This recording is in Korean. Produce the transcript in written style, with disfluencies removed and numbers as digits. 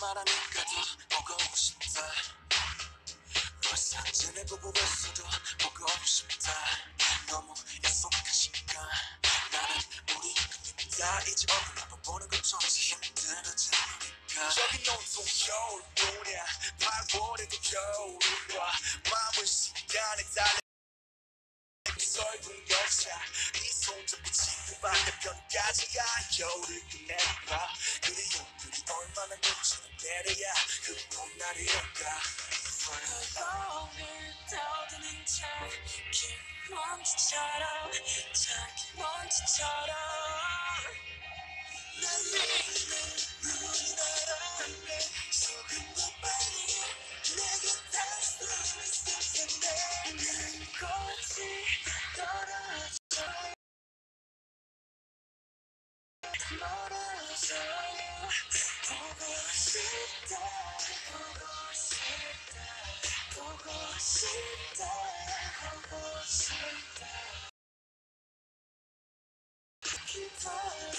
말하니까 더 보고 싶다. 널 사진을 보고 있어도 보고 싶다. 너무 약속한 시간 나는 우리 다 이제 얼굴 한번 보는 것조차 힘들어지니까. 여긴 온통 겨울뿐이야. 8월에도 겨울이야. 마음은 시간에 달려 설국 열차 이 손잡고 지구 반대편까지 가. 겨울을 끝내봐. 그리움들이 얼마나 눈치는 때려야 그 봄날이 올까. 거울을 떠드는 작은 먼지처럼 작은 먼지처럼 난 매일매일 눈이 날아올래. 조금 더 빨리 내게 닿을 수 있을 텐데 난 꽃이 떨어져 멀어져. 보고 싶다 보고 싶다 보고 싶다 보고 싶다 기다려.